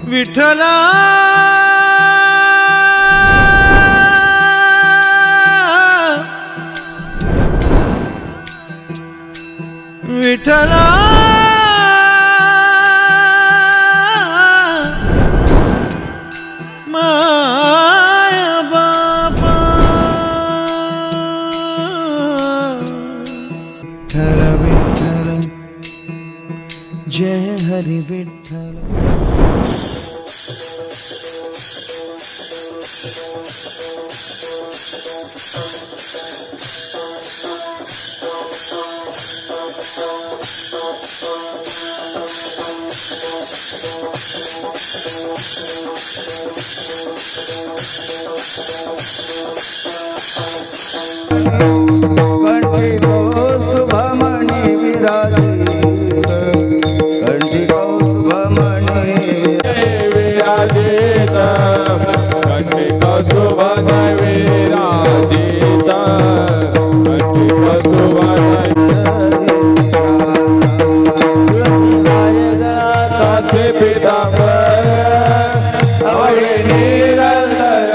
विठला विठला माया बापा विठ्ठल विठ्ठल जय हरि विठ्ठल। कंठी कौस्तुभमणि विराजित, कंठी कौस्तुभमणि विराजित, कंठी कौस्तुभमणि विराजित, कंठी कौस्तुभमणि से पीतांबर अवळे निरंतर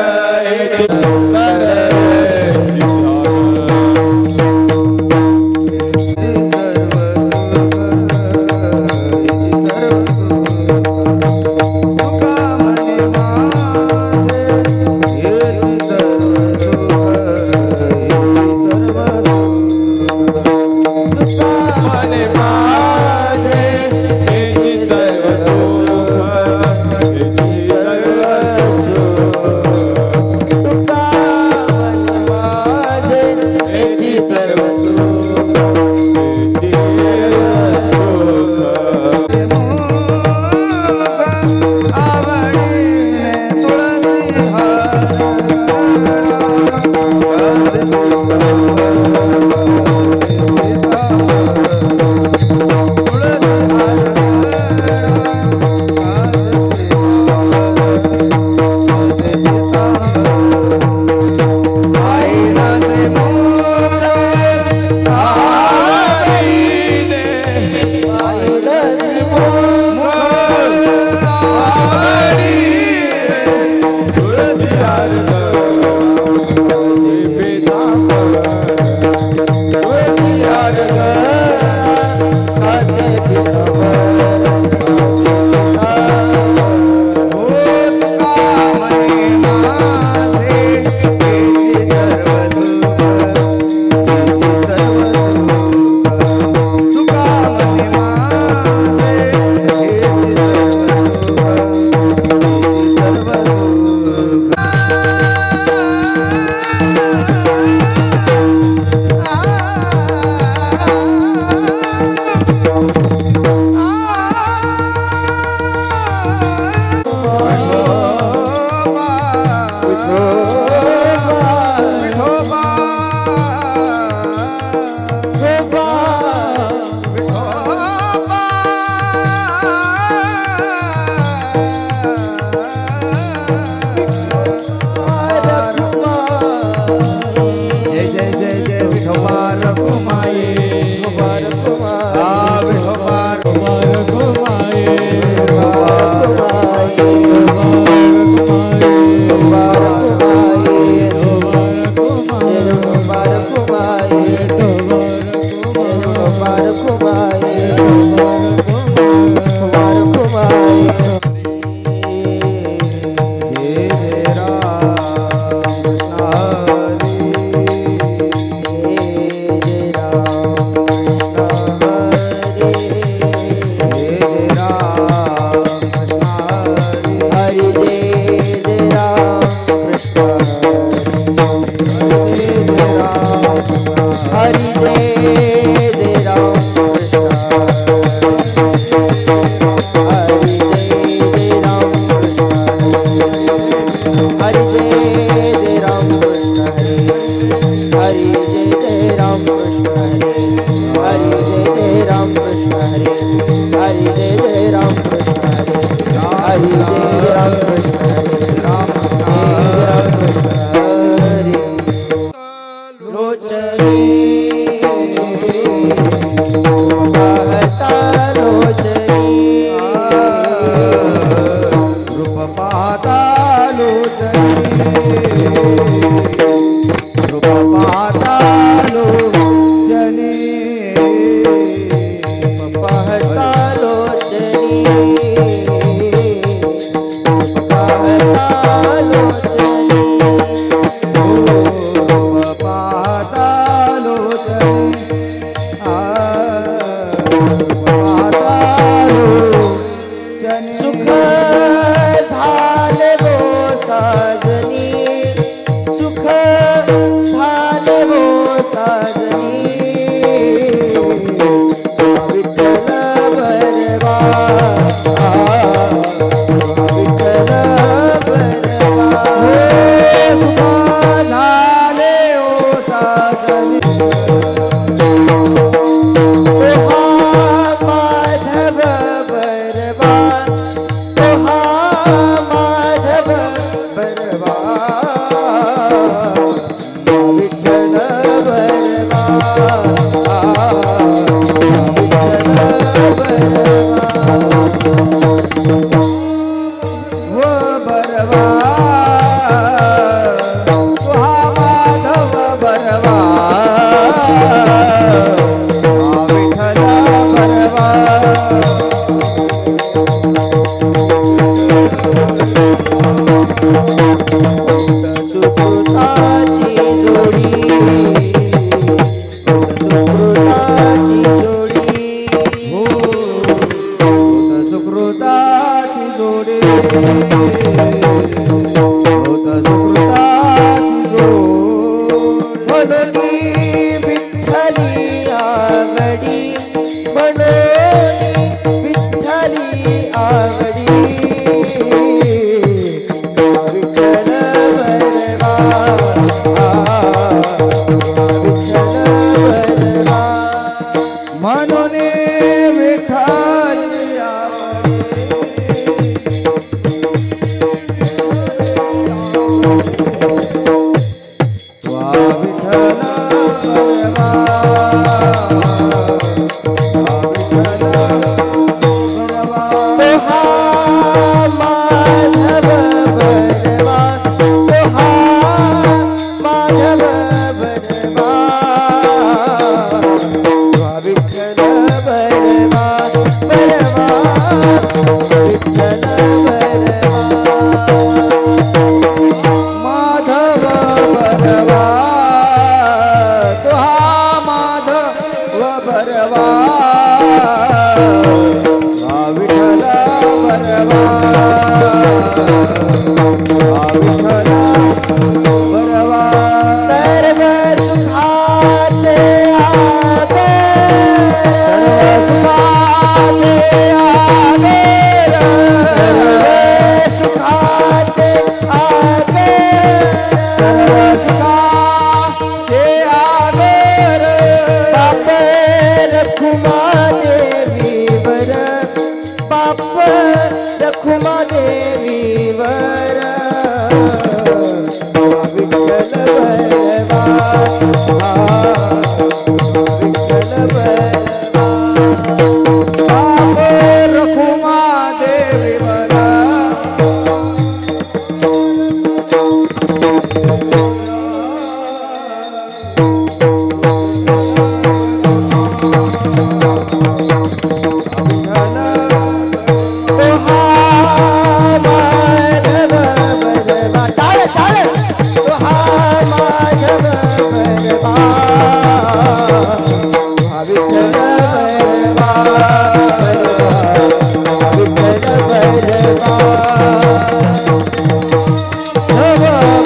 Baba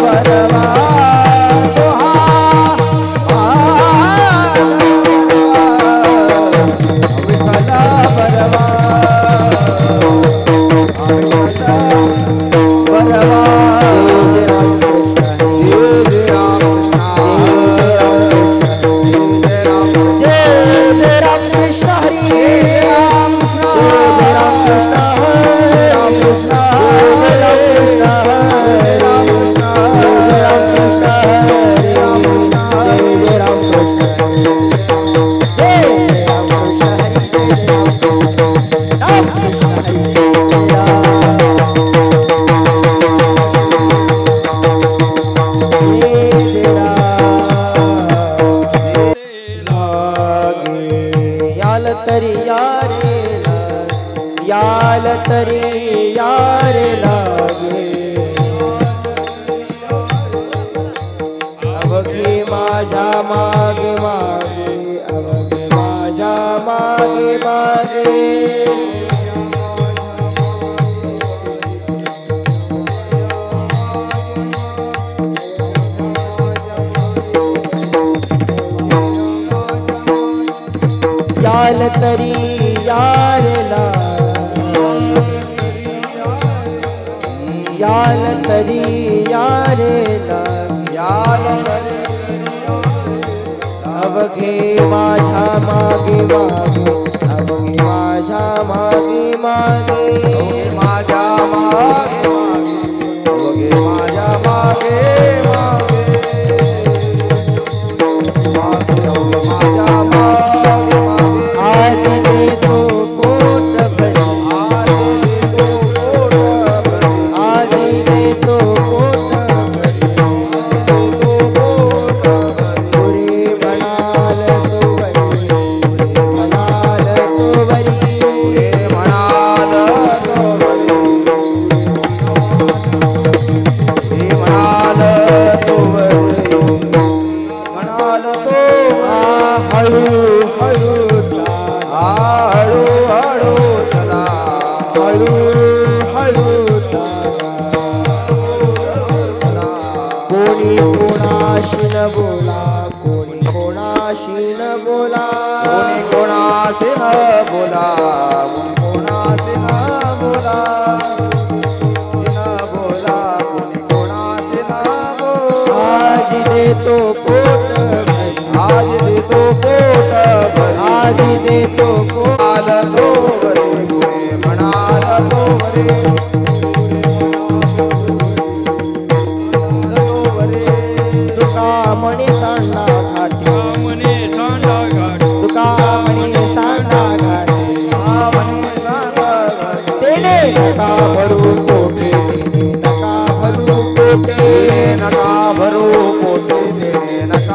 याल तरी यारेला याल तरी यारेला अवघे माझ्या मागे मागे अवघे माझ्या मागे मागे माझ्या मागे अवघे माझ्या मागे मागे माझ्या मागे मागे आज देतो कोट भरी आज देतो कोट भरी पुरे म्हणाल तो वरी म्हणाल तो वरी म्हणाल तो वरी म्हणाल तो वरी म्हणाल तो हळू हळू हळू हळू चला हळू हळू कोणी कोणाशी न बोला कोणी कोणाशी न बोला कोणी कोणाशी न बोला कोणाशी न बोला कोणी कोणाशी न बोला आज देतो पोट भरी आज देतो पोट भरी आज देतो पोट आला तो वरे पुढे म्हणाला तो वरे तुका म्हणे सांडा घाटे तुका म्हणे सांडा घाटे तेने नका भरू पोटे तेने नका भरू पोटे नका भरू पोटे देणे नका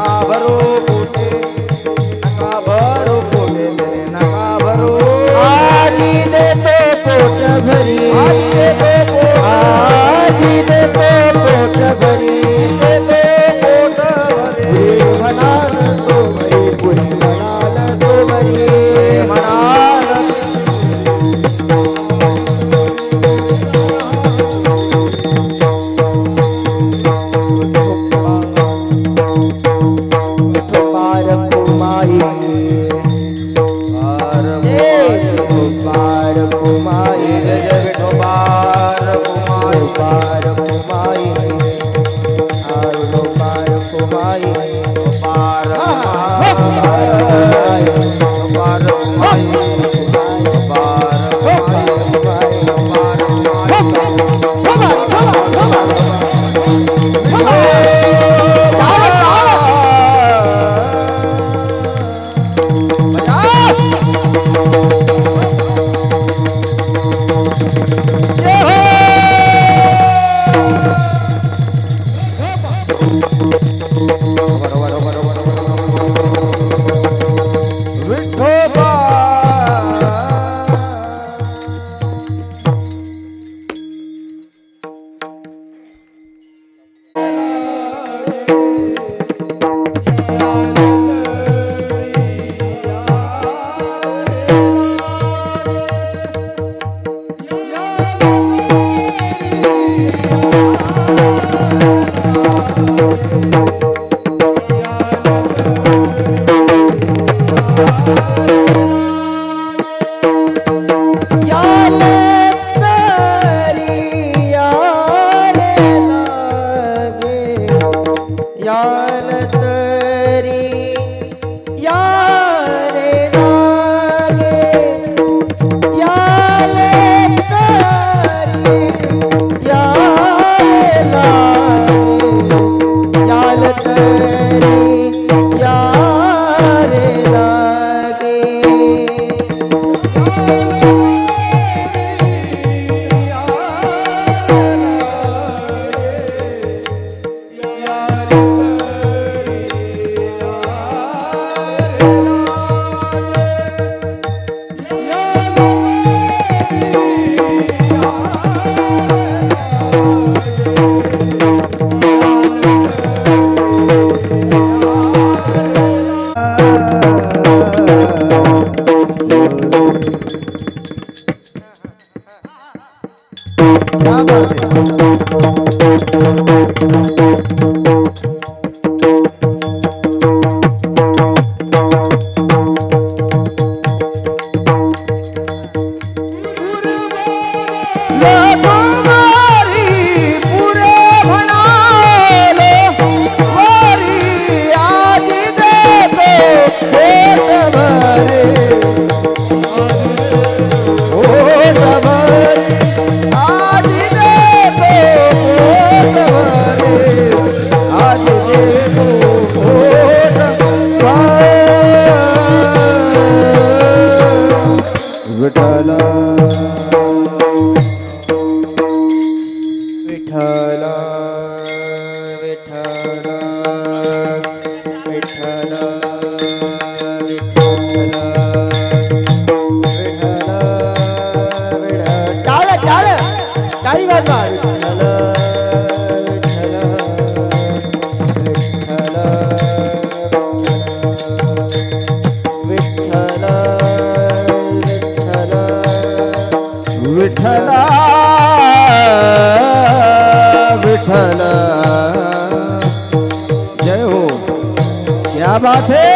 जय हो, क्या बात है।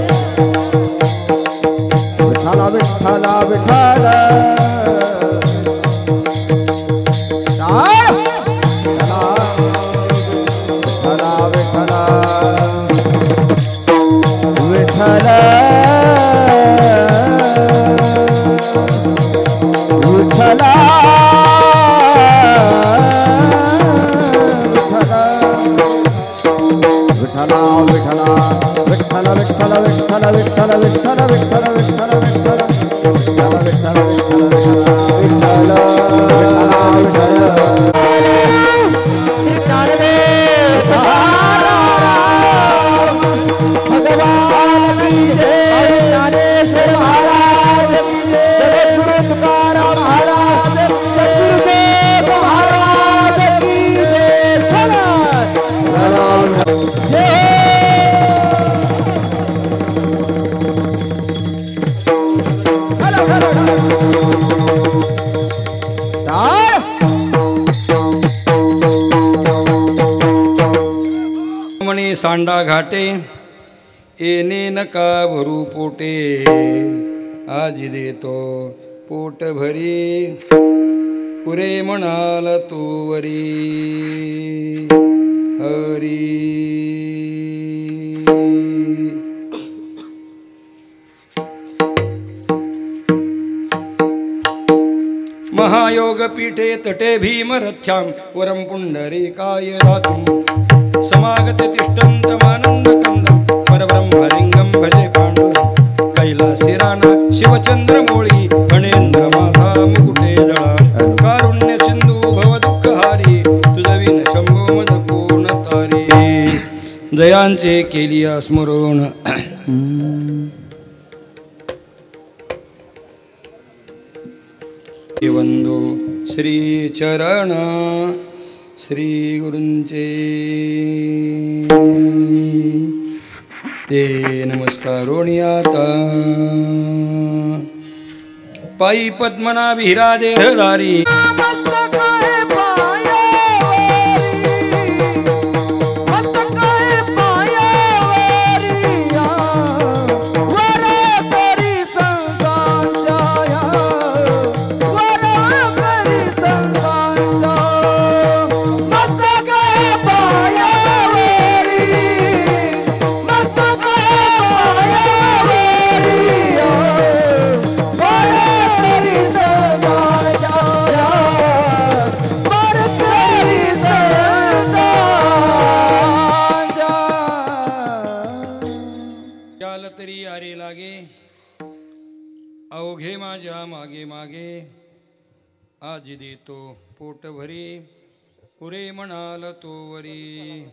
विठ्ठला विठ्ठला विठ्ठला सांडा घाटे येणे नका भरू पोटे आज देतो पोट भरी पुरे म्हणाल तू वरी हरी महायोग पीठे तटे भीमरथ्यां वरं पुंडरीकाय दातुं समागत तिष्ठन्तमानन्द कंदं परब्रह्मलिंगं भजे पांडुरं कैलासी राणा शिवचंद्रमौळी फणेंद्र माथा मुकुटे जळा कारुण्य सिंधू भवदुःखहारी तुझविन शंभो मद कोण तारी जयांचे केलिया स्मरण वंदो श्री चरण श्री गुरूंचे ते नमस्कारोणी आता पायी पद्मनाभिरा देहधारी तरी आरे लागे अवघे माझ्या मागे मागे आज देतो पोट भरी पुरे म्हणाल तो वरी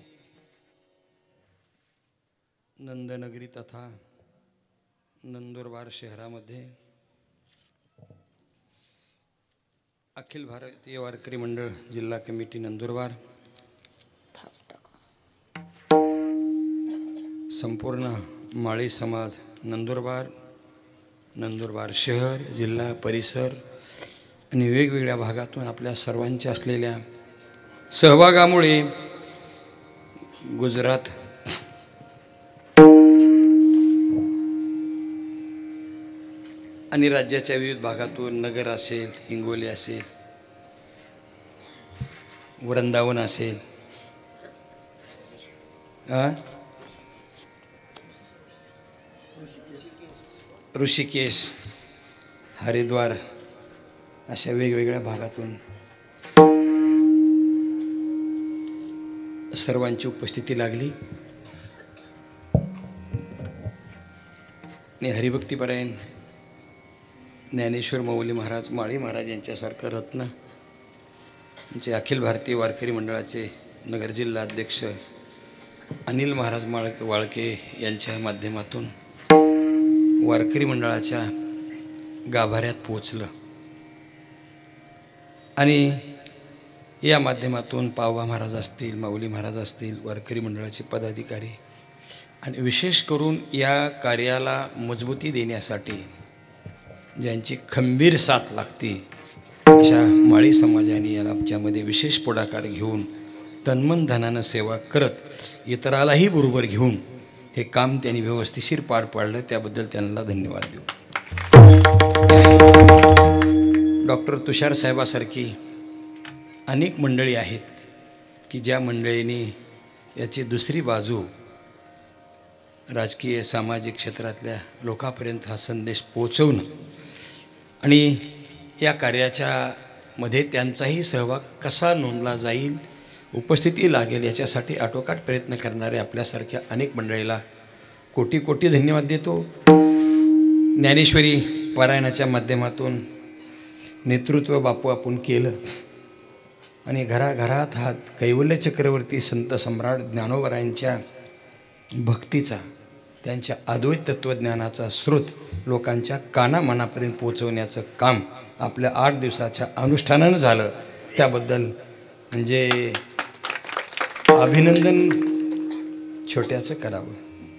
नंदनगरी तथा नंदुरबार शहरामध्ये अखिल भारतीय वारकरी मंडळ जिल्हा कमिटी नंदुरबार संपूर्ण माळी समाज नंदुरबार नंदुरबार शहर जिल्हा परिसर आणि वेगवेगळ्या भागातून आपल्या सर्वांच्या असलेल्या सहभागामुळे गुजरात आणि राज्याच्या विविध भागातून नगर असेल, हिंगोली असेल, वृंदावन असेल, ऋषिकेश, हरिद्वार अशा वेगवेगळ्या भागातून सर्वांची उपस्थिती लागली आणि हरिभक्तीपरायण ज्ञानेश्वर माऊली महाराज, माळी महाराज यांच्यासारखं रत्न आमचे अखिल भारतीय वारकरी मंडळाचे नगर जिल्हा अध्यक्ष अनिल महाराज वाळके यांच्या माध्यमातून वारकरी मंडळाच्या गाभाऱ्यात पोचलं आणि या माध्यमातून पावा महाराज असतील, माऊली महाराज असतील, वारकरी मंडळाचे पदाधिकारी आणि विशेष करून या कार्याला मजबूती देण्यासाठी ज्यांची खंबीर साथ लागते अशा माळी समाजाने याला आमच्यामध्ये विशेष पुढाकार घेऊन तन्मन धनानं सेवा करत इतरालाही बरोबर घेऊन हे काम त्यांनी व्यवस्थिशीर पार पाडलं, त्याबद्दल त्यांना धन्यवाद देऊ. डॉक्टर तुषार साहेबासारखी अनेक मंडळी आहेत की ज्या मंडळींनी याची दुसरी बाजू राजकीय सामाजिक क्षेत्रातल्या लोकांपर्यंत हा संदेश पोचवणं आणि या कार्याच्या मध्ये त्यांचाही सहभाग कसा नोंदला जाईल, उपस्थिती लागेल याच्यासाठी आटोकाट प्रयत्न करणारे आपल्यासारख्या अनेक मंडळीला कोटी कोटी धन्यवाद देतो. ज्ञानेश्वरी पारायणाच्या माध्यमातून नेतृत्व बापू आपण केलं आणि घराघरात हा कैवल्य चक्रवर्ती संत सम्राट ज्ञानोबरायांच्या भक्तीचा, त्यांच्या अद्वैत तत्त्वज्ञानाचा स्रोत लोकांच्या कानामनापर्यंत पोहोचवण्याचं काम आपल्या 8 दिवसाच्या अनुष्ठानानं झालं. त्याबद्दल म्हणजे अभिनंदन छोट्याचं करावं,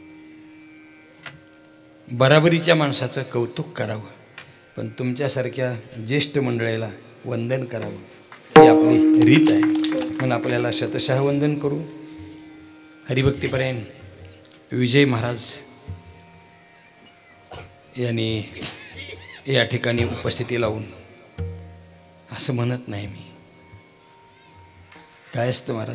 बराबरीच्या माणसाचं कौतुक करावं, पण तुमच्यासारख्या ज्येष्ठ मंडळीला वंदन करावं ही आपली रीत आहे. म्हणून आपल्याला शतशः वंदन करू. हरिभक्तीपरायण विजय महाराज यांनी या ठिकाणी उपस्थिती लावून असं म्हणत नाही मी, काय असतं महाराज,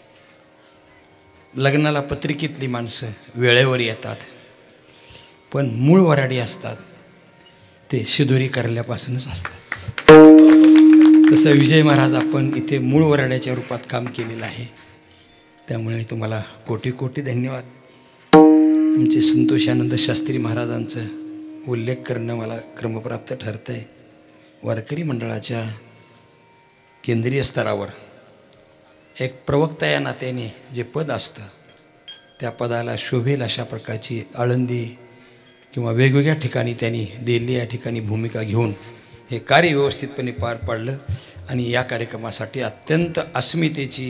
लग्नाला पत्रिकेतली माणसं वेळेवर येतात पण मूळ वराडी असतात ते शिदोरी करल्यापासूनच असतात. तसं विजय महाराज आपण इथे मूळ वराड्याच्या रूपात काम केलेलं आहे, त्यामुळे तुम्हाला कोटी कोटी धन्यवाद. आमचे संतोषानंद शास्त्री महाराजांचं उल्लेख करणं मला क्रमप्राप्त ठरतं आहे. वारकरी मंडळाच्या केंद्रीय स्तरावर एक प्रवक्ता या नात्याने जे पद असतं त्या पदाला शोभेल अशा प्रकारची आळंदी किंवा वेगवेगळ्या ठिकाणी त्यांनी दिल्ली या ठिकाणी भूमिका घेऊन हे कार्य व्यवस्थितपणे पार पाडलं आणि या कार्यक्रमासाठी अत्यंत अस्मितेची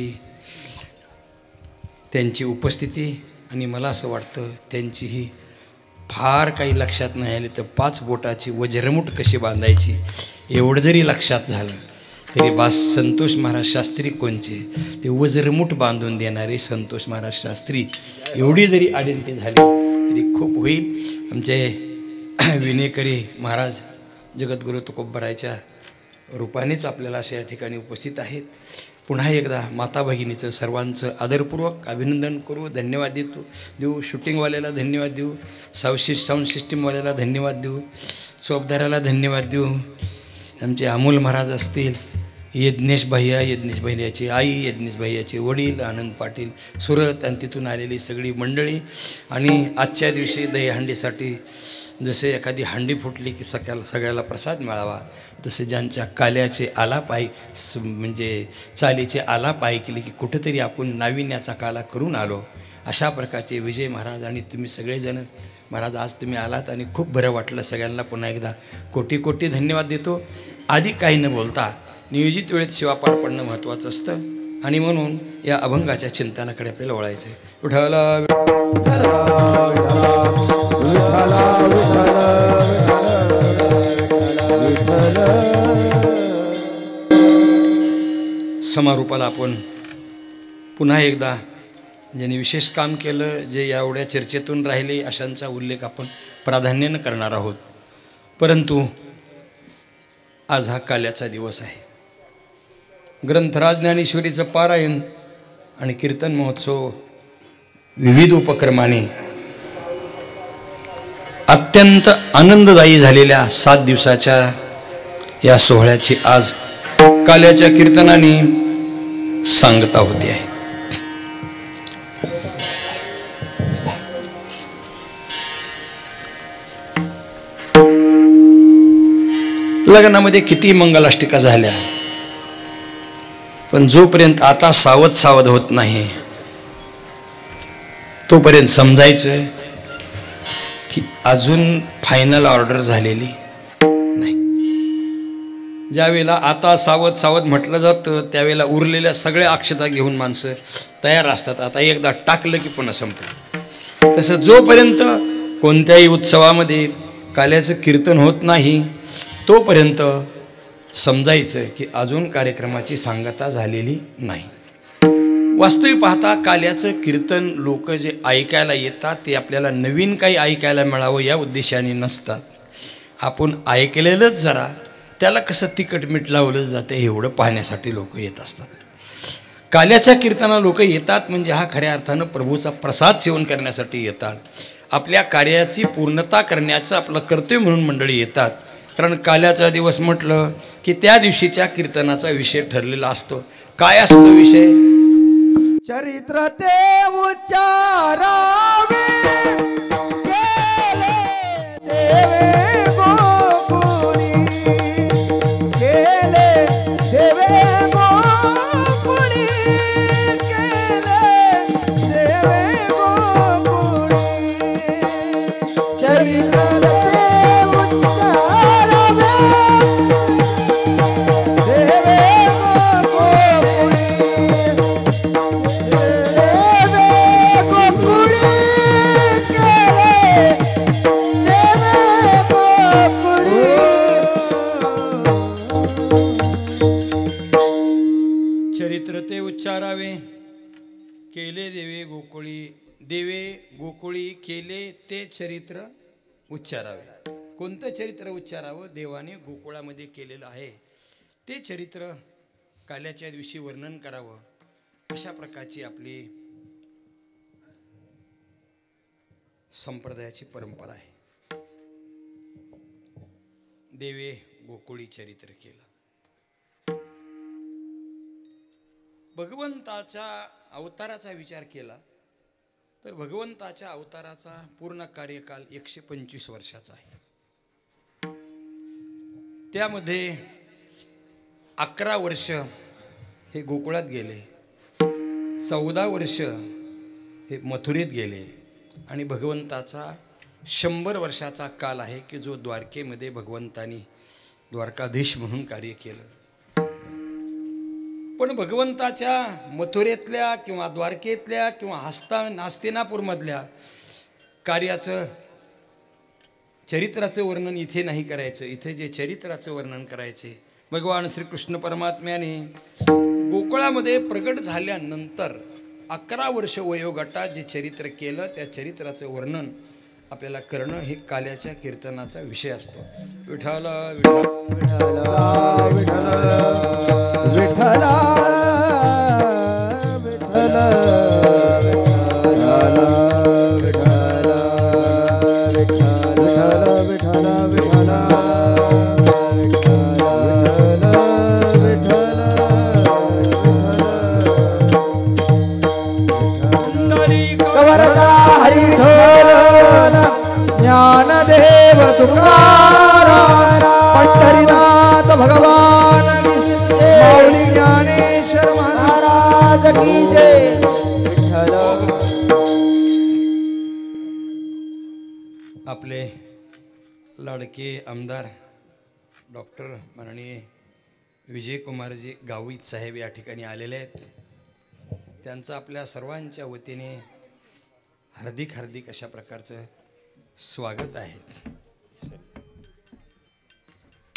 त्यांची उपस्थिती आणि मला असं वाटतं त्यांची ही फार काही लक्षात नाही आली तर 5 बोटाची वज्रमुठ कशी बांधायची एवढं जरी लक्षात झालं तरी बास. संतोष महाराज शास्त्री कोणचे, ते वज्रमुठ बांधून देणारे संतोष महाराज शास्त्री एवढी जरी आयडेंटिटी झाली तरी खूप होईल. आमचे विनेकरी महाराज जगद्गुरु तुकोबरायच्या रूपानेच आपल्याला अशा या ठिकाणी उपस्थित आहेत. पुन्हा एकदा माता भगिनीचं सर्वांचं आदरपूर्वक अभिनंदन करू, धन्यवाद देऊ. शूटिंगवाल्याला धन्यवाद देऊ, साऊंड सिस्टीमवाल्याला धन्यवाद देऊ, चौबदाराला धन्यवाद देऊ. आमचे अमोल महाराज असतील, यज्ञेश भैयाची आई, यज्ञेश भैयाचे वडील आनंद पाटील सुरत आणि तिथून आलेली सगळी मंडळी. आणि आजच्या दिवशी दहीहंडीसाठी जसे एखादी हंडी फुटली की सगळ्याला प्रसाद मिळावा तसे ज्यांच्या काल्याचे आलाप म्हणजे चालीचे आलाप ऐकले की कुठंतरी आपण नाविन्याचा काला करून आलो अशा प्रकारचे विजय महाराज आणि तुम्ही सगळेजण महाराज आज तुम्ही आलात आणि खूप बरं वाटलं. सगळ्यांना पुन्हा एकदा कोटी कोटी धन्यवाद देतो. आधी काही न बोलता नियोजित वेळेत सेवा पार पडणं महत्त्वाचं असतं आणि म्हणून या अभंगाच्या चिंतनाकडे आपल्याला वळायचं आहे. समारोपाला आपण पुन्हा एकदा ज्यांनी विशेष काम केलं, जे एवढ्या चर्चेतून राहिले अशांचा उल्लेख आपण प्राधान्यानं करणार आहोत. परंतु आज हा काल्याचा दिवस आहे. ग्रंथराज ज्ञानेश्वरीचं पारायण आणि कीर्तन महोत्सव विविध उपक्रमाने अत्यंत आनंददायी झालेल्या 7 दिवसाच्या या सोहळ्याची आज काल्याच्या कीर्तनाने सांगता होते आहे. लग्नामध्ये किती मंगलाष्टिका झाल्या, पण जोपर्यंत आता सावध सावध होत नाही तोपर्यंत समजायचं की अजून फायनल ऑर्डर झालेली नाही. ज्यावेळेला आता सावध सावध म्हटलं जातं त्यावेळेला उरलेल्या सगळ्या अक्षता घेऊन माणसं तयार असतात. आता एकदा टाकलं की पुन्हा संपलं. तसं जोपर्यंत कोणत्याही उत्सवामध्ये काल्याचं कीर्तन होत नाही तोपर्यंत समजायचं की अजून कार्यक्रमाची सांगता झालेली नाही. वास्तविक पाहता काल्याचं कीर्तन लोक जे ऐकायला येतात ते आपल्याला नवीन काही ऐकायला मिळावं या उद्देशाने नसतात. आपण ऐकलेलंच जरा त्याला कसं तिखट मीठ लावलं जातं एवढं पाहण्यासाठी लोक येत असतात. काल्याच्या कीर्तना लोक येतात म्हणजे हा खऱ्या अर्थानं प्रभूचा प्रसाद सेवन करण्यासाठी येतात. आपल्या कार्याची पूर्णता करण्याचं आपलं कर्तव्य म्हणून मंडळी येतात. कारण काल्याचा दिवस म्हटलं की त्या दिवशीच्या कीर्तनाचा विषय ठरलेला असतो. काय असतो विषय? चरित्र ते उच्चारावे केले देवे गोकुळी, केले देवे गोकुळी, केले देवे गोकुळी. चरित्र ते उच्चारावे देवे गोकुळी, चरित्र ते उच्चारावे केले देवे गोकुळी, देवे गोकुळी केले ते चरित्र उच्चारावे. कोणतं चरित्र उच्चारावं? देवाने गोकुळामध्ये केलेलं आहे ते चरित्र काल्याच्या दिवशी वर्णन करावं अशा प्रकारची आपली संप्रदायाची परंपरा आहे. देवे गोकुळी चरित्र केलं. भगवंताच्या अवताराचा विचार केला तर भगवंताच्या अवताराचा पूर्ण कार्यकाल 125 वर्षाचा आहे. त्यामध्ये 11 वर्ष हे गोकुळात गेले, 14 वर्ष हे मथुरेत गेले आणि भगवंताचा 100 वर्षाचा काल आहे की जो द्वारकेमध्ये भगवंतानी द्वारकाधीश म्हणून कार्य केलं. पण भगवंताच्या मथुरेतल्या किंवा द्वारकेतल्या किंवा हस्तिनापूरमधल्या कार्याचं चरित्राचं वर्णन इथे नाही करायचं. इथे जे चरित्राचं वर्णन करायचे भगवान श्रीकृष्ण परमात्म्याने गोकुळामध्ये प्रगट झाल्यानंतर 11 वर्ष वयोगटात जे चरित्र केलं त्या चरित्राचं वर्णन आपल्याला करणं हे काल्याच्या कीर्तनाचा विषय असतो. विठ्ठल विठ्ठल विठ्ठला ज्ञानदेव तुकाराम पंढरीनाथ भगवान माऊली ज्ञानेश्वर महाराज की जय. आपले लाडके आमदार डॉक्टर माननीय विजयकुमारजी गावित साहेब या ठिकाणी आलेले आहेत. त्यांचं आपल्या सर्वांच्या वतीने हार्दिक हार्दिक अशा प्रकारचं स्वागत आहे.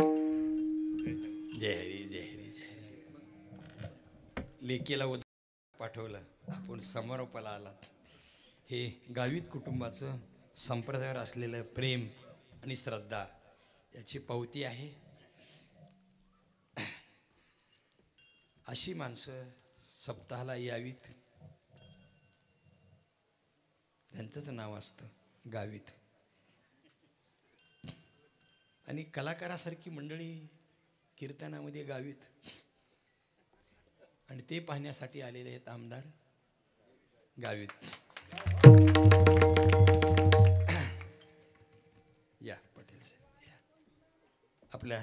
जय हरी जय हरी जय हरी. लेकीला पाठवलं, आपण समारोपाला आलात. हे गावित कुटुंबाचं संप्रदायावर असलेलं प्रेम आणि श्रद्धा याची पावती आहे. अशी माणसं सप्ताहाला यावीत. त्यांचंच नाव असतं गावित. आणि कलाकारासारखी मंडळी कीर्तनामध्ये गावीत. आणि ते पाहण्यासाठी आलेले आहेत आमदार गावीत. या पटेल साहेब या. आपल्या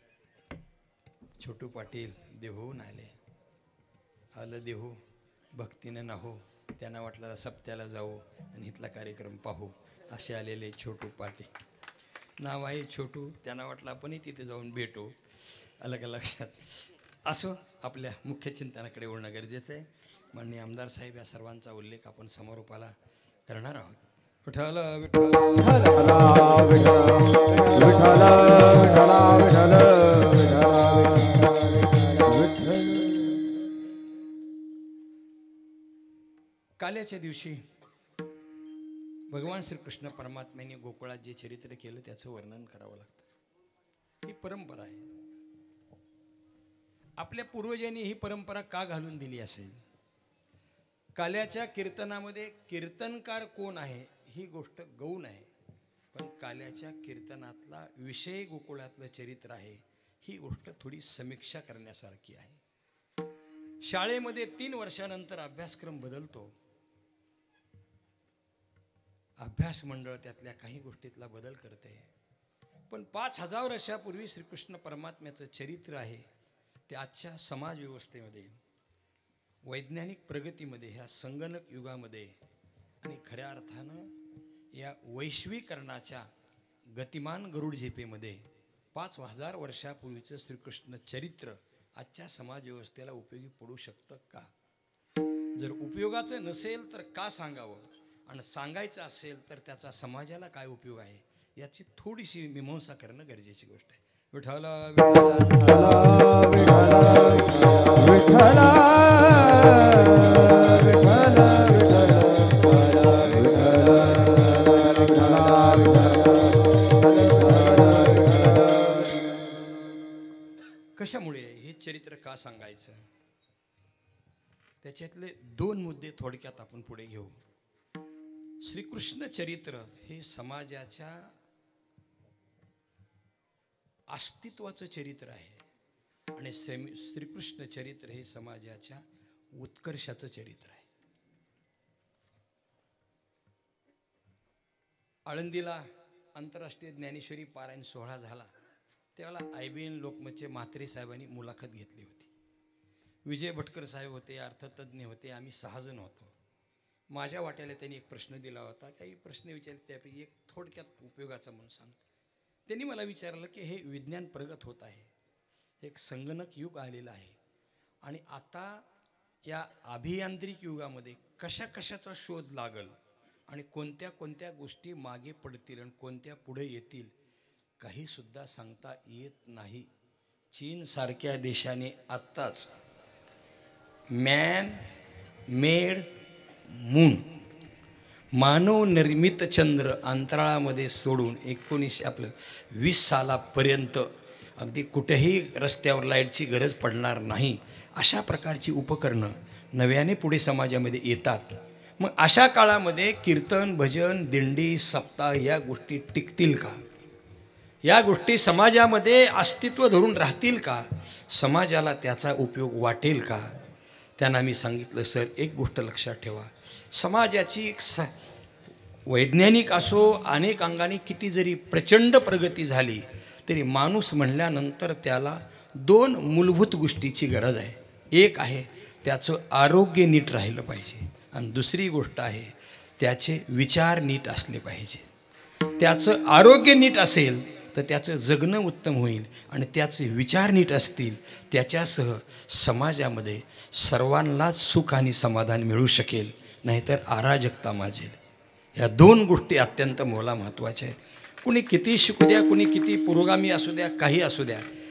छोटू पाटील देहूहून आले. आलं देहू भक्तीनं नाहो, त्यांना वाटलं सप्त्याला जाऊ आणि इथला कार्यक्रम पाहू असे आलेले छोटू पाटील. नाव आहे छोटू, त्यांना वाटलं आपणही तिथे जाऊन भेटू. आलं का लक्षात? असो, आपल्या मुख्य चिंतनाकडे वळणं गरजेचं आहे. माननीय आमदार साहेब या सर्वांचा उल्लेख आपण समारोपाला करणार आहोत. विठ्ठल विठ्ठल काल्याच्या दिवशी भगवान श्रीकृष्ण परमात्म्याने गोकुळात जे चरित्र केलं त्याचं वर्णन करावं लागतं. ही परंपरा आहे. आपल्या पूर्वजांनी ही परंपरा का घालून दिली असेल? काल्याच्या कीर्तनामध्ये कीर्तनकार कोण आहे ही गोष्ट गौण आहे, पण काल्याच्या कीर्तनातला विषय गोकुळातलं चरित्र आहे ही गोष्ट थोडी समीक्षा करण्यासारखी आहे. शाळेमध्ये 3 वर्षानंतर अभ्यासक्रम बदलतो. अभ्यास मंडळ त्यातल्या काही गोष्टीतला बदल करते. पण 5000 वर्षापूर्वी श्रीकृष्ण परमात्म्याचं चरित्र आहे ते आजच्या समाज व्यवस्थेमध्ये, वैज्ञानिक प्रगतीमध्ये, ह्या संगणक युगामध्ये आणि खऱ्या अर्थानं या वैश्वीकरणाच्या गतिमान गरुड झेपेमध्ये 5000 वर्षापूर्वीचं श्रीकृष्ण चरित्र आजच्या समाज व्यवस्थेला उपयोगी पडू शकतं का? जर उपयोगाचं नसेल तर का सांगावं, आणि सांगायचं असेल तर त्याचा समाजाला काय उपयोग आहे याची थोडीशी मीमांसा करणं गरजेची गोष्ट आहे. विठ्ठल कशामुळे हे चरित्र का सांगायचं, त्याच्यातले 2 मुद्दे थोडक्यात आपण पुढे घेऊ. श्रीकृष्ण चरित्र हे समाजाच्या अस्तित्वाचं चरित्र आहे आणि श्रीकृष्ण चरित्र हे समाजाच्या उत्कर्षाचं चरित्र आहे. आळंदीला आंतरराष्ट्रीय ज्ञानेश्वरी पारायण सोहळा झाला त्यावेळेला IBN लोकमतचे म्हात्रे साहेबांनी मुलाखत घेतली होती. विजय भटकर साहेब होते, अर्थतज्ञ होते, आम्ही 6 जण होतो. माझ्या वाट्याला त्यांनी एक प्रश्न दिला होता. काही प्रश्न विचारले त्यापैकी एक थोडक्यात उपयोगाचा म्हणून सांगतो. त्यांनी मला विचारलं की हे विज्ञान प्रगत होत आहे, एक संगणक युग आलेलं आहे आणि आता या अभियांत्रिक युगामध्ये कशा कशाचा शोध लागल आणि कोणत्या कोणत्या गोष्टी मागे पडतील आणि कोणत्या पुढे येतील काही सुद्धा सांगता येत नाही. चीन सारख्या देशाने आत्ताच मॅन मेड मून, मानव निर्मित चंद्र अंतराळामध्ये सोडून 20 सालापर्यंत अगदी कुठेही रस्त्यावर लाईटची गरज पडणार नाही अशा प्रकारची उपकरणं नव्याने पुढे समाजामध्ये येतात. मग अशा काळामध्ये कीर्तन, भजन, दिंडी, सप्ताह या गोष्टी टिकतील का? या गोष्टी समाजामध्ये अस्तित्व धरून राहतील का? समाजाला त्याचा उपयोग वाटेल का? त्यांना मी सांगितलं, सर एक गोष्ट लक्षात ठेवा, समाजाची वैज्ञानिक असो अनेक अंगाने किती जरी प्रचंड प्रगती झाली तरी माणूस म्हणल्यानंतर त्याला 2 मूलभूत गोष्टीची गरज आहे. एक आहे त्याचं आरोग्य नीट राहिलं पाहिजे आणि दुसरी गोष्ट आहे त्याचे विचार नीट असले पाहिजे. त्याचं आरोग्य नीट असेल तर त्याचं जगणं उत्तम होईल आणि त्याचे विचार नीट असतील त्याच्यासह समाजामध्ये सर्वांनाच सुख आणि समाधान मिळू शकेल, नाहीतर अराजकता माजेल. ह्या 2 गोष्टी अत्यंत महत्त्वाच्या आहेत. कुणी किती शिकू द्या, कुणी किती पुरोगामी असू द्या, काही असू द्या,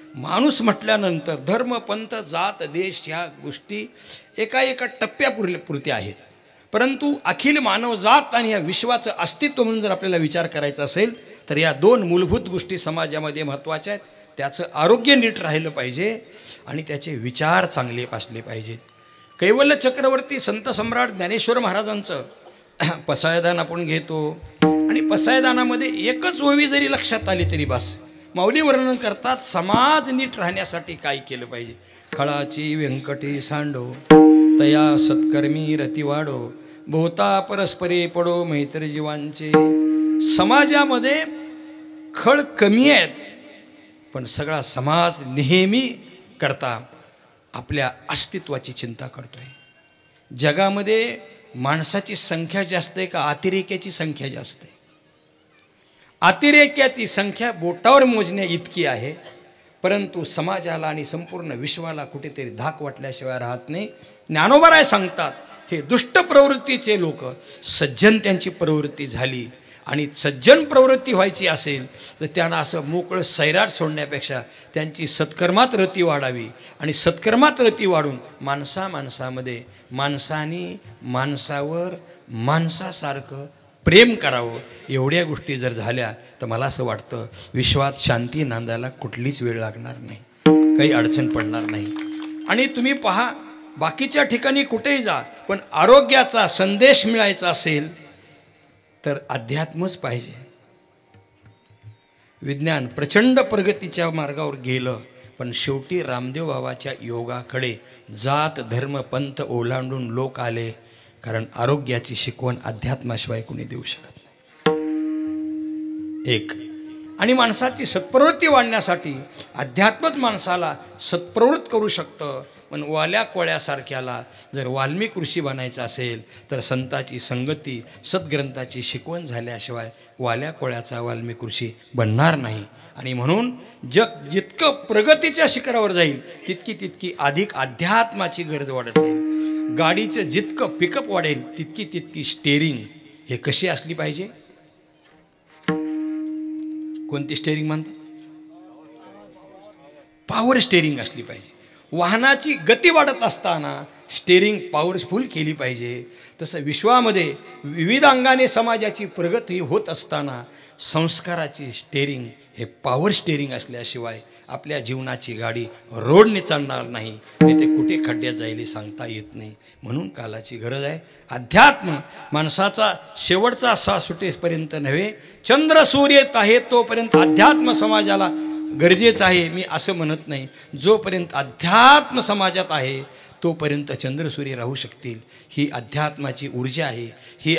माणूस म्हटल्यानंतर धर्म पंथ जात देश ह्या गोष्टी एका एका टप्प्यापुरत्या आहेत. परंतु अखिल मानवजात आणि या विश्वाचं अस्तित्व म्हणून जर आपल्याला विचार करायचा असेल तर या दोन मूलभूत गोष्टी समाजामध्ये महत्त्वाच्या आहेत. त्याचं आरोग्य नीट राहिलं पाहिजे आणि त्याचे विचार चांगले असले पाहिजेत. कैवल्य चक्रवर्ती संत सम्राट ज्ञानेश्वर महाराजांचं पसायदान आपण घेतो आणि पसायदानामध्ये एकच ओवी जरी लक्षात आली तरी बस. माऊली वर्णन करतात समाज नीट राहण्यासाठी काय केलं पाहिजे. खळाची व्यंकटी सांडो तया सत्कर्मी रती वाढो बहुता परस्परे पडो मैत्र जीवांचे. समाजामध्ये खळ कमी आहेत पण सगळा समाज नेहमी करता आपल्या अस्तित्वाची चिंता करतोय. जगामध्ये माणसाची संख्या जास्त आहे का अतिरेक्याची संख्या जास्त आहे? अतिरेक्याची संख्या बोटावर मोजण्या इतकी आहे परंतु समाजाला आणि संपूर्ण विश्वाला कुठेतरी धाक वाटल्याशिवाय राहत नाही. ज्ञानोबा सांगतात हे दुष्ट प्रवृत्तीचे लोक सज्जन त्यांची प्रवृत्ती झाली आणि सज्जन प्रवृत्ती व्हायची असेल तर त्यांना असं मोकळं सैराट सोडण्यापेक्षा त्यांची सत्कर्मात रती वाढावी आणि सत्कर्मात रती वाढून माणसामध्ये माणसाने माणसावर माणसासारखं प्रेम करावं. एवढ्या गोष्टी जर झाल्या तर मला असं वाटतं विश्वात शांती नांदायला कुठलीच वेळ लागणार नाही, काही अडचण पडणार नाही. आणि तुम्ही पहा बाकीच्या ठिकाणी कुठेही जा पण आरोग्याचा संदेश मिळायचा असेल तर अध्यात्मच पाहिजे. विज्ञान प्रचंड प्रगतीच्या मार्गावर गेलं पण शेवटी रामदेव बाबाच्या योगाकडे जात धर्म पंथ ओलांडून लोक आले कारण आरोग्याची शिकवण अध्यात्माशिवाय कोणी देऊ शकत नाही. एक आणि माणसाची सत्प्रवृत्ती वाढण्यासाठी अध्यात्मच माणसाला सत्प्रवृत्त करू शकतं. पण वाल्या कोळ्यासारख्याला जर वाल्मिक ऋषी बनायचं असेल तर संताची संगती सद्ग्रंथाची शिकवण झाल्याशिवाय वाल्या कोळ्याचा वाल्मिक ऋषी बनणार नाही. आणि म्हणून जग जितकं प्रगतीच्या शिखरावर जाईल तितकी अधिक अध्यात्माची गरज वाढत जाईल. गाडीचं जितकं पिकअप वाढेल तितकी स्टेअरिंग हे कशी असली पाहिजे? कोणती स्टेअरिंग म्हणतात? पॉवर स्टेअरिंग असली पाहिजे. वाहनाची गती वाढत असताना स्टेअरिंग पॉवरफुल केली पाहिजे. तसं विश्वामध्ये विविध अंगाने समाजाची प्रगती होत असताना संस्काराची स्टेअरिंग हे पॉवर स्टेअरिंग असल्याशिवाय आपल्या जीवनाची गाडी रोडने चालणार नाही. ते कुठे खड्ड्यात जाईल सांगता येत नाही. म्हणून कालाची गरज आहे. अध्यात्म माणसाचा शेवटचा श्वास सुटेपर्यंत नव्हे, चंद्र सूर्य येत आहे तोपर्यंत अध्यात्म समाजाला गरजेचं आहे. मी असं म्हणत नाही, जोपर्यंत अध्यात्म समाजात आहे तोपर्यंत चंद्रसूर्य राहू शकतील. ही अध्यात्माची ऊर्जा आहे, ही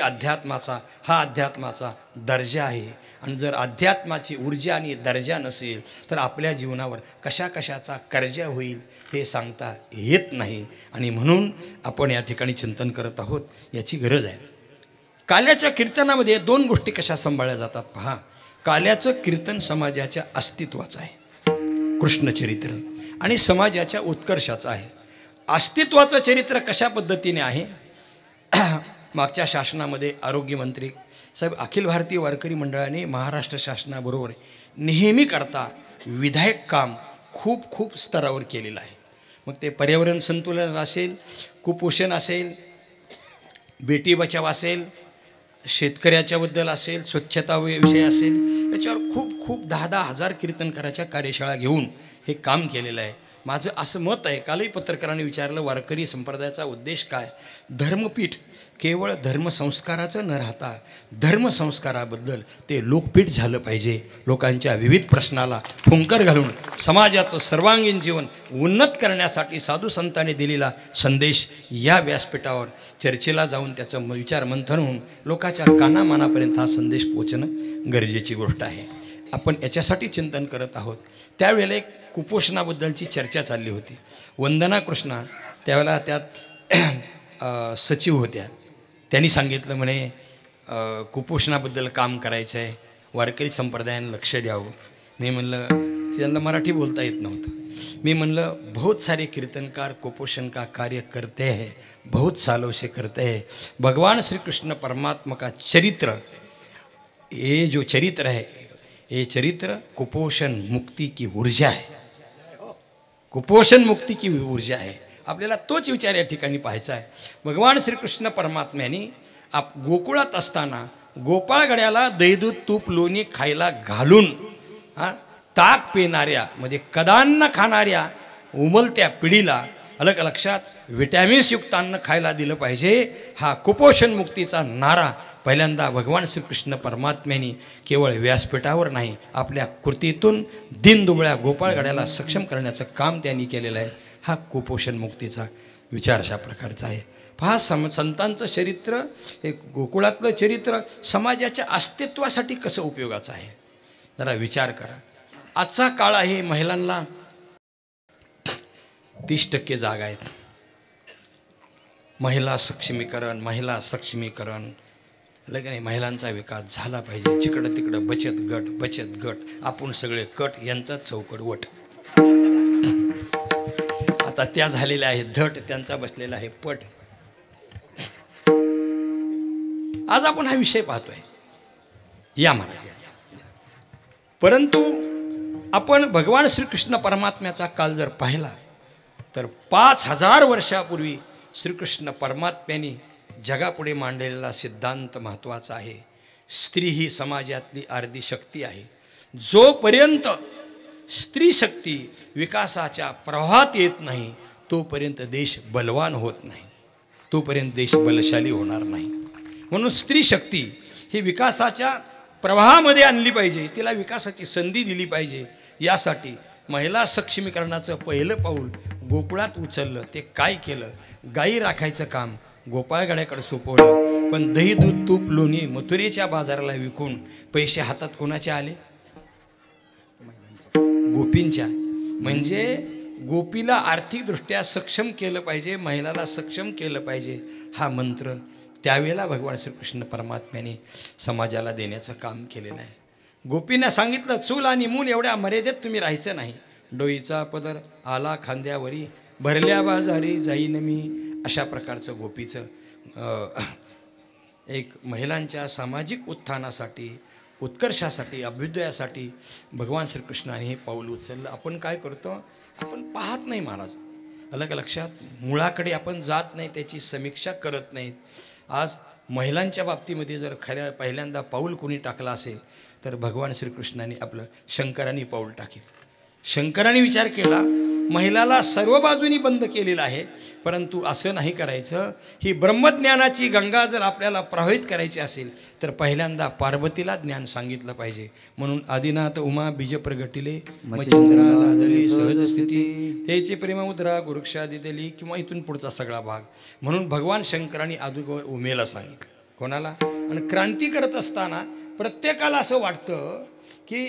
हा अध्यात्माचा दर्जा आहे. आणि जर अध्यात्माची ऊर्जा आणि दर्जा नसेल तर आपल्या जीवनावर कशाचा कर्जा होईल हे सांगता येत नाही. आणि म्हणून आपण या ठिकाणी चिंतन करत आहोत, याची गरज आहे. काल्याच्या कीर्तनामध्ये दोन गोष्टी कशा सांभाळल्या जातात पहा. काल्याचं कीर्तन समाजाच्या अस्तित्वाचं आहे, कृष्णचरित्र, आणि समाजाच्या उत्कर्षाचं आहे. अस्तित्वाचं चरित्र कशा पद्धतीने आहे? मागच्या शासनामध्ये आरोग्यमंत्री साहेब अखिल भारतीय वारकरी मंडळाने महाराष्ट्र शासनाबरोबर नेहमी करता विधायक काम खूप स्तरावर केलेलं आहे. मग ते पर्यावरण संतुलन असेल, कुपोषण असेल, बेटी बचाव असेल, शेतकऱ्याच्याबद्दल असेल, स्वच्छता विषय असेल, याच्यावर खूप 10,000 हजार कीर्तनकाराच्या कार्यशाळा घेऊन हे काम केलेलं आहे. माझं असं मत आहे, कालही पत्रकारांनी विचारलं वारकरी संप्रदायाचा उद्देश काय. धर्मपीठ केवळ धर्मसंस्काराचं न राहता धर्मसंस्काराबद्दल ते लोकपीठ झालं पाहिजे. लोकांच्या विविध प्रश्नाला फुंकर घालून समाजाचं सर्वांगीण जीवन उन्नत करण्यासाठी साधू संतांनी दिलेला संदेश या व्यासपीठावर चर्चेला जाऊन त्याचं विचार मंथन होऊन लोकांच्या कानामानापर्यंत हा संदेश पोचणं गरजेची गोष्ट आहे. आपण याच्यासाठी चिंतन करत आहोत. त्यावेळेला एक कुपोषणाबद्दलची चर्चा चालली होती. वंदना कृष्णा त्यावेळेला त्यात सचिव होत्या. त्यांनी सांगितलं म्हणे कुपोषणाबद्दल काम करायचं आहे, वारकरी संप्रदायाने लक्ष द्यावं. मी म्हणलं, त्यांना मराठी बोलता येत नव्हतं. मी म्हणलं बहुत सारे कीर्तनकार कुपोषण का कार्य करते हैं, बहुत सालों से करते हैं. भगवान श्री कृष्ण परमात्मा का चरित्र, ये जो चरित्र है ये चरित्र कुपोषण मुक्ति की ऊर्जा है. कुपोषण मुक्ती की ऊर्जा आहे. आपल्याला तोच विचार या ठिकाणी पाहायचा आहे. भगवान श्रीकृष्ण परमात्म्याने गोकुळात असताना गोपाळगड्याला दही दूध तूप लोणी खायला घालून ताक पिणाऱ्या म्हणजे कदान्न खाणाऱ्या उमलत्या पिढीला अलग लक्षात विटॅमिन्स युक्त अन्न खायला दिलं पाहिजे. हा कुपोषण मुक्तीचा नारा पहिल्यांदा भगवान श्रीकृष्ण परमात्म्याने केवळ व्यासपीठावर नाही आपल्या कृतीतून दिनदुबळ्या गोपाळगड्याला सक्षम करण्याचं काम त्यांनी केलेलं आहे. हा कुपोषण मुक्तीचा विचार अशा प्रकारचा आहे. पहा संतांचं चरित्र हे गोकुळातलं चरित्र समाजाच्या अस्तित्वासाठी कसं उपयोगाचं आहे जरा विचार करा. आजचा काळ आहे महिलांना 30% जागा आहेत. महिला सक्षमीकरण लगेच महिलांचा विकास झाला पाहिजे. जिकडं तिकडं बचत गट आपण सगळे कट यांचा चौकटवट. आता त्या झालेल्या आहेत धट त्यांचा बसलेला आहे पट. आज आपण हा विषय पाहतोय या मला. परंतु आपण भगवान श्रीकृष्ण परमात्म्याचा काल जर पाहिला तर 5000 वर्षापूर्वी श्रीकृष्ण परमात्म्याने जगापुढे मांडलेला सिद्धांत महत्त्वाचा आहे. स्त्री ही समाजातली अर्धी शक्ती आहे. जोपर्यंत स्त्री शक्ती विकासाच्या प्रवाहात येत नाही तोपर्यंत देश बलवान होत नाही, तोपर्यंत देश बलशाली होणार नाही. म्हणून स्त्री शक्ती ही विकासाच्या प्रवाहामध्ये आणली पाहिजे, तिला विकासाची संधी दिली पाहिजे. यासाठी महिला सक्षमीकरणाचं पहिलं पाऊल गोकुळात उचललं. ते काय केलं? गायी राखायचं काम गोपाळगड्याकडे सोपवलं. पण दही दूध तूप लोणी मथुरेच्या बाजाराला विकून पैसे हातात कोणाचे आले? गोपींच्या. म्हणजे गोपीला आर्थिकदृष्ट्या सक्षम केलं पाहिजे, महिलाला सक्षम केलं पाहिजे. हा मंत्र त्यावेळेला भगवान श्रीकृष्ण परमात्म्याने समाजाला देण्याचं काम केलेलं आहे. गोपींना सांगितलं चूल आणि मूल एवढ्या मर्यादेत तुम्ही राहायचं नाही. डोईचा पदर आला खांद्यावरी भरल्या बाजारी जाईन मी. अशा प्रकारचं गोपीचं एक महिलांच्या सामाजिक उत्थानासाठी, उत्कर्षासाठी, अभ्युदयासाठी भगवान श्रीकृष्णाने हे पाऊल उचललं. आपण काय करतो? आपण पाहत नाही महाराज. अलग लक्षात मुळाकडे आपण जात नाही, त्याची समीक्षा करत नाहीत. आज महिलांच्या बाबतीमध्ये जर खऱ्या पहिल्यांदा पाऊल कोणी टाकला असेल तर भगवान श्रीकृष्णाने आपलं शंकरांनी पाऊल टाकेल. शंकरांनी विचार केला महिलाला सर्व बाजूनी बंद केलेला आहे, परंतु असं नाही करायचं. ही ब्रह्मज्ञानाची गंगा जर आपल्याला प्रवाहित करायची असेल तर पहिल्यांदा पार्वतीला ज्ञान सांगितलं पाहिजे. म्हणून आदिनाथ उमा बीज प्रगटिले मचंद्राला दली सहज स्थिती त्याची प्रेममुद्रा गुरुक्षादी दिली किंवा इथून पुढचा सगळा भाग. म्हणून भगवान शंकरांनी अगोदर उमेला सांगितलं. कोणाला? आणि क्रांती करत असताना प्रत्येकाला असं वाटतं की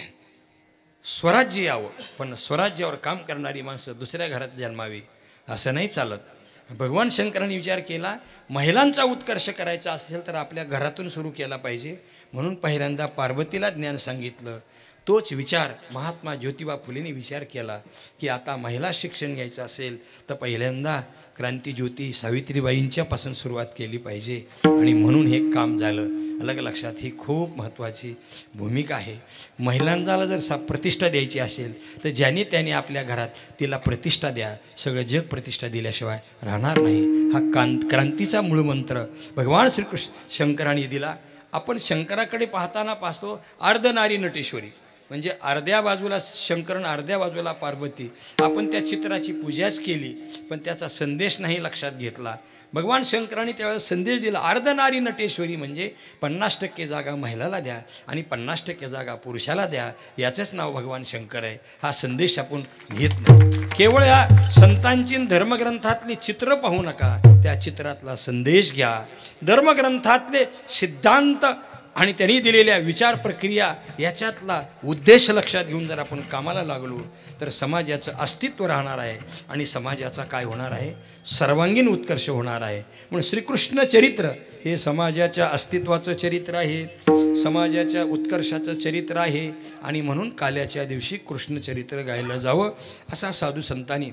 स्वराज्य यावं, पण स्वराज्यावर काम करणारी माणसं दुसऱ्या घरात जन्मावी, असं नाही चालत. भगवान शंकरांनी विचार केला महिलांचा उत्कर्ष करायचा असेल तर आपल्या घरातून सुरू केला पाहिजे. म्हणून पहिल्यांदा पार्वतीला ज्ञान सांगितलं. तोच विचार महात्मा ज्योतिबा फुलेंनी विचार केला की आता महिला शिक्षण घ्यायचं असेल तर पहिल्यांदा क्रांतीज्योती सावित्रीबाईंच्यापासून सुरुवात केली पाहिजे. आणि म्हणून हे काम झालं. अलग लक्षात ही खूप महत्त्वाची भूमिका आहे. महिलांना जर प्रतिष्ठा द्यायची असेल तर ज्याने त्याने आपल्या घरात तिला प्रतिष्ठा द्या. सगळं जग प्रतिष्ठा दिल्याशिवाय राहणार नाही. हा क्रांतीचा मूळ मंत्र भगवान श्रीकृष्ण शंकरांनी दिला. आपण शंकराकडे पाहताना पाहतो अर्धनारी नटेश्वरी, म्हणजे अर्ध्या बाजूला शंकर आणि अर्ध्या बाजूला पार्वती. आपण त्या चित्राची पूजाच केली पण त्याचा संदेश नाही लक्षात घेतला. भगवान शंकरांनी त्यावेळेस संदेश दिला अर्धनारी नटेश्वरी, म्हणजे 50% जागा महिलाला द्या आणि 50% जागा पुरुषाला द्या. याचंच नाव भगवान शंकर आहे. हा संदेश आपण घेत नाही. केवळ या संतांची धर्मग्रंथातली चित्र पाहू नका, त्या चित्रातला संदेश घ्या. धर्मग्रंथातले सिद्धांत आणि त्यांनी दिलेल्या विचार प्रक्रिया याच्यातला उद्देश लक्षात घेऊन जर आपण कामाला लागलो तर समाजाचं अस्तित्व राहणार आहे आणि समाजाचा काय होणार आहे? सर्वांगीण उत्कर्ष होणार आहे. म्हणून श्रीकृष्ण चरित्र हे समाजाच्या अस्तित्वाचं चरित्र आहे, समाजाच्या उत्कर्षाचं चरित्र आहे. आणि म्हणून काल्याच्या दिवशी कृष्ण चरित्र गायलं जावं असा साधू संतांनी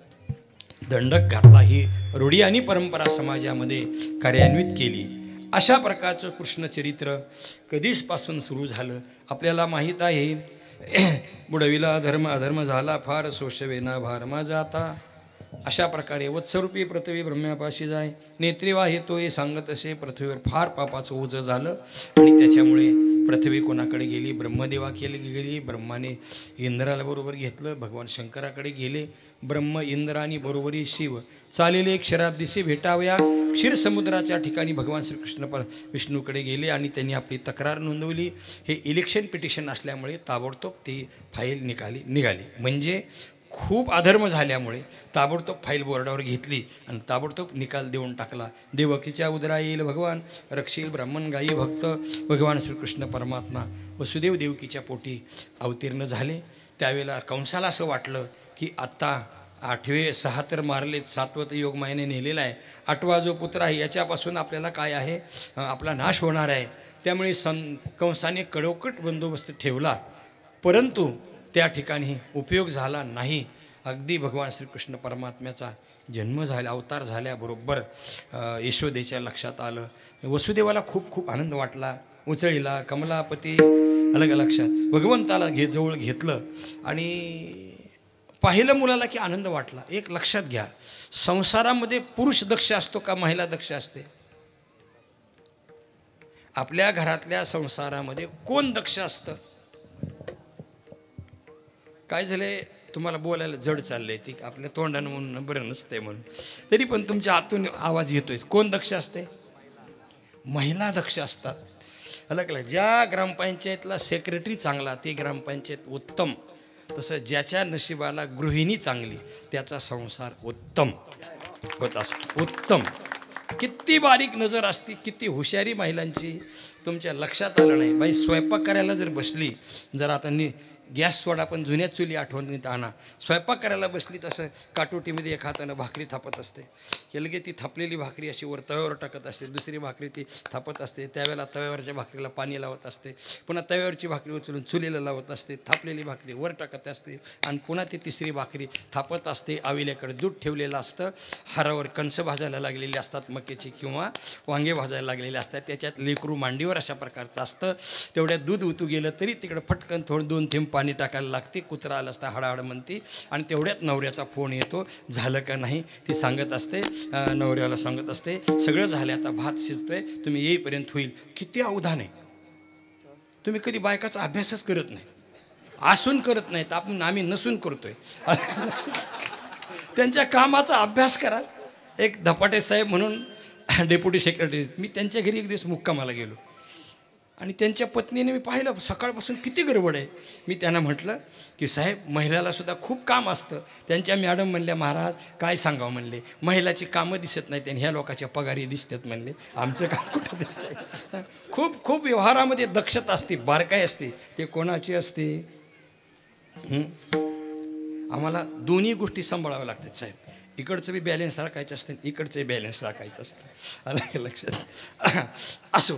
दंडक घातला. ही रूढी आणि परंपरा समाजामध्ये कार्यान्वित केली. अशा प्रकारचं कृष्णचरित्र कधीचपासून सुरू झालं आपल्याला माहीत आहे. बुडविला धर्म अधर्म झाला फार सोशवेना भार माझा आता. अशा प्रकारे वत्सरूपी पृथ्वी ब्रह्म्यापाशी जाय नेत्रीवाही तो हे सांगत असे. पृथ्वीवर फार पापाचं ओझं झालं आणि त्याच्यामुळे पृथ्वी कोणाकडे गेली, ब्रह्मदेवाकडे गेली. ब्रह्माने इंद्राला बरोबर घेतलं, भगवान शंकराकडे गेले. ब्रह्म इंद्र आणि बरोबरी शिव चालेले क्षराब्दिशी भेटावया. क्षीरसमुद्राच्या ठिकाणी भगवान श्रीकृष्ण विष्णूकडे गेले आणि त्यांनी आपली तक्रार नोंदवली. हे इलेक्शन पिटिशन असल्यामुळे ताबडतोब ती फाईल निघाली. म्हणजे खूप अधर्म झाल्यामुळे ताबडतोब फाईल बोर्डावर घेतली आणि ताबडतोब निकाल देऊन टाकला. देवकीच्या उदरा येईल भगवान, रक्षील ब्राह्मण गायी भक्त. भगवान श्रीकृष्ण परमात्मा वसुदेव देवकीच्या पोटी अवतीर्ण झाले. त्यावेळेला कंसाला असं वाटलं की आत्ता 8वे 6 तर मारलेत, 7वं योगमायेने नेलेला आहे, 8वा जो पुत्र आहे याच्यापासून आपल्याला काय आहे, आपला नाश होणार आहे. त्यामुळे कंसाने कडोकट बंदोबस्त ठेवला, परंतु त्या ठिकाणी उपयोग झाला नाही. अगदी भगवान श्रीकृष्ण परमात्म्याचा जन्म झाला, अवतार झाल्याबरोबर यशोदेच्या लक्षात आलं. वसुदेवाला खूप खूप आनंद वाटला. उचळीला कमलापती अलग लक्षात भगवंताला जवळ घेतलं आणि पाहिलं मुलाला की आनंद वाटला. एक लक्षात घ्या, संसारामध्ये पुरुष दक्ष असतो का महिला दक्ष असते? आपल्या घरातल्या संसारामध्ये कोण दक्ष असतं? काय झालंय, तुम्हाला बोलायला जड चाललंय, ती आपल्या तोंडानं म्हणून बरं नसतंय म्हणून, तरी पण तुमच्या आतून आवाज येतोय. कोण दक्ष असते? महिला दक्ष असतात. अलग ज्या ग्रामपंचायतला सेक्रेटरी चांगला ते ग्रामपंचायत उत्तम. तसं ज्याच्या नशिबाला गृहिणी चांगली त्याचा संसार उत्तम होत असतो. उत्तम. किती बारीक नजर असती, किती हुशारी महिलांची, तुमच्या लक्षात आलं नाही. बाई स्वयंपाक करायला जर बसली, जर आता गॅस सोडा पण जुन्या चुली आठवणीत आणा. स्वयंपाक करायला बसली तसं काटोटीमध्ये एक हातानं भाकरी थापत असते. लगे ती थापलेली भाकरी अशी वर तव्यावर टाकत असते, दुसरी भाकरी ती थापत असते. त्यावेळेला तव्यावरच्या भाकरीला पाणी लावत असते, पुन्हा तव्यावरची भाकरी उचलून चुलीला लावत असते, थापलेली भाकरी वर टाकत असते आणि पुन्हा ती तिसरी भाकरी थापत असते. आविल्याकडे दूध ठेवलेलं असतं, हारावर कणस भाजायला लागलेली असतात मक्याची किंवा वांगे भाजायला लागलेले असतात. त्याच्यात लेकरू मांडीवर अशा प्रकारचं असतं. तेवढ्यात दूध उतू गेलं तरी तिकडं फटकन थोडं 2 थेंब पाणी टाकायला लागते. कुत्रा आलं असता हडाहड म्हणते आणि तेवढ्यात नवऱ्याचा फोन येतो, झालं का नाही ती सांगत असते. नवऱ्याला सांगत असते सगळं झालं, आता भात शिजतोय, तुम्ही येईपर्यंत होईल. किती अवधान आहे. तुम्ही कधी बायकाचा अभ्यासच करत नाही, असून करत नाहीत, आम्ही नसून करतोय. त्यांच्या कामाचा अभ्यास करा. एक धपाटे साहेब म्हणून डेप्युटी सेक्रेटरी, मी त्यांच्या घरी एक दिवस मुक्कामाला गेलो आणि त्यांच्या पत्नीने मी पाहिलं सकाळपासून किती गडबड आहे. मी त्यांना म्हटलं की साहेब, महिलाला सुद्धा खूप काम असतं. त्यांच्या मॅडम म्हणल्या, महाराज काय सांगावं म्हणले, महिलाची कामं दिसत नाहीत आणि ह्या लोकांच्या पगारी दिसतात म्हणले, आमचं काम कुठं दिसतंय. खूप खूप व्यवहारामध्ये दक्षता असते, बारकाई असते. ते कोणाची असते? आम्हाला दोन्ही गोष्टी सांभाळाव्या लागतात साहेब. इकडचं बी बॅलेन्स राखायचं असतं, इकडचंही बॅलेन्स राखायचं असतं. आलं लक्षात? असो,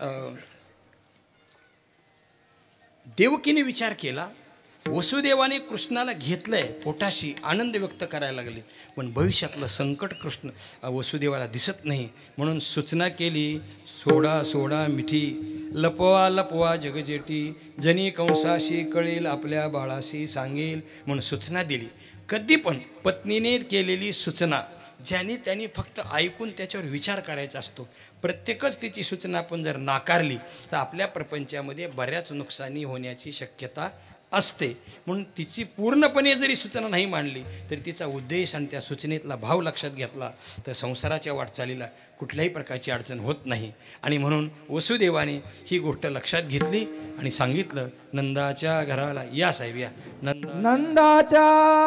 देवकीने विचार केला, वसुदेवाने कृष्णाला घेतलंय पोटाशी, आनंद व्यक्त करायला लागले, पण भविष्यातलं संकट कृष्ण वसुदेवाला दिसत नाही. म्हणून सूचना केली, सोडा सोडा मिठी, लपवा लपवा जगजेटी, जनी कंसाशी कळेल आपल्या बाळाशी सांगेल. म्हणून सूचना दिली. कधी पण पत्नीने केलेली सूचना ज्याने त्यांनी फक्त ऐकून त्याच्यावर विचार करायचा असतो. प्रत्येकच तिची सूचना आपण जर नाकारली तर आपल्या प्रपंचामध्ये बऱ्याच नुकसानी होण्याची शक्यता असते. म्हणून तिची पूर्णपणे जरी सूचना नाही मांडली तरी तिचा उद्देश आणि त्या सूचनेतला भाव लक्षात घेतला तर संसाराच्या वाटचालीला कुठल्याही प्रकारची अडचण होत नाही. आणि म्हणून वसुदेवाने ही गोष्ट लक्षात घेतली आणि सांगितलं, नंदाच्या घराला या साहेब या. नंदाच्या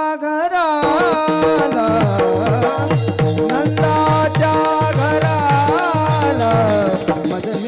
घराला, नंदाच्या घराला मदन